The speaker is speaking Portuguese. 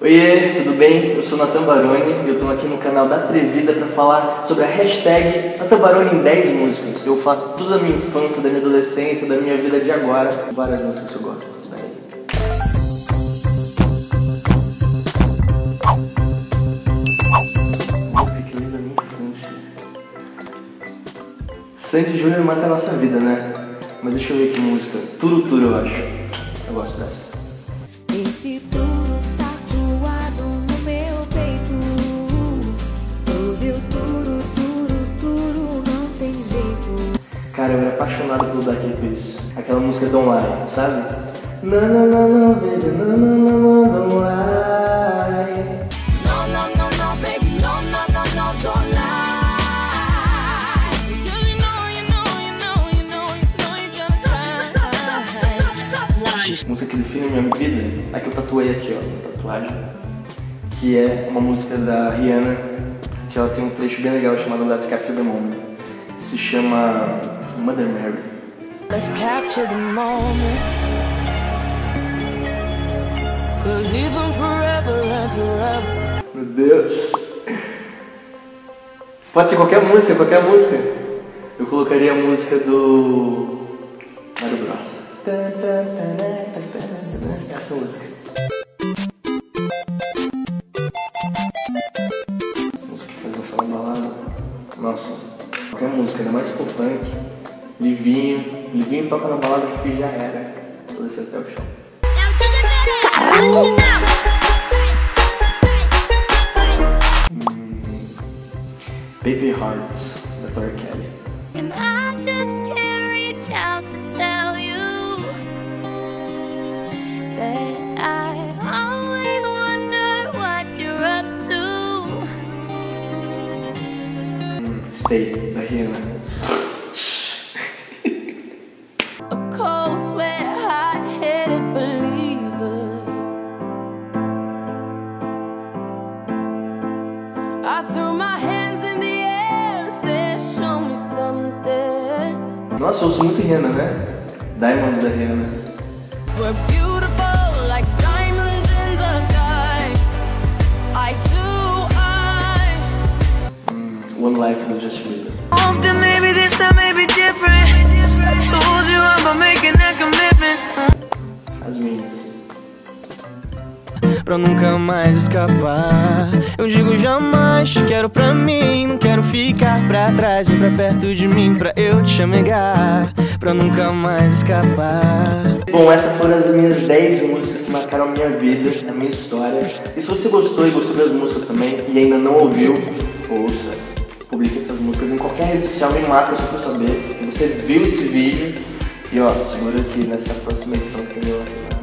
Oiê, tudo bem? Eu sou Nathan Baroni e eu tô aqui no canal da Atrevida pra falar sobre a hashtag Nathan Baroni em 10 músicas. Eu falo tudo da minha infância, da minha adolescência, da minha vida de agora. Várias músicas que eu gosto, velho. Música que lembra a minha infância. Sandy Júnior marca a nossa vida, né? Mas deixa eu ver que música. Turu, eu acho. Eu gosto dessa. Esse tudo tá tatuado no meu peito. Turu, não tem jeito. Cara, eu era apaixonado pelo Black Eyed Peas. Aquela música Don't Lie, sabe? Não, baby, não, don't lie. No, baby, no, don't lie. Música que define a minha vida, a que eu tatuei aqui, ó, na tatuagem, que é uma música da Rihanna, que ela tem um trecho bem legal chamado Let's Capture the Moment. Se chama Mother Mary. Let's capture the moment. 'Cause even forever and forever. Meu Deus. Pode ser qualquer música. Eu colocaria a música do Mario Bros. Essa música. Música que faz dançar na balada. Nossa, qualquer música, ainda mais se for funk. Livinho toca na balada e já era. Vou descer até o chão. Baby Hearts, da Tori Kelly. And I just can't reach out to tell you that I always wonder what you're up to. Stay, da Rihanna. A cold sweat, hot-headed believer. I threw my hands in the air, said show me something. Nossa, eu ouço muito Rihanna, né? Diamonds da Rihanna. We're beautiful like diamonds in the sky. Eye to eye. One Life do Justin Bieber. Then maybe this time may be different. Told you I'm about making that commitment. As minhas. Pra nunca mais escapar, eu digo jamais. Quero pra mim, não quero ficar pra trás. Vem pra perto de mim pra eu te chamegar. Pra nunca mais escapar. Bom, essas foram as minhas 10 músicas que marcaram a minha vida, a minha história. E se você gostou e gostou das músicas também e ainda não ouviu, ouça, publique essas músicas em qualquer rede social, me marca só pra eu saber que você viu esse vídeo. E ó, segura aqui nessa próxima edição que tem lá.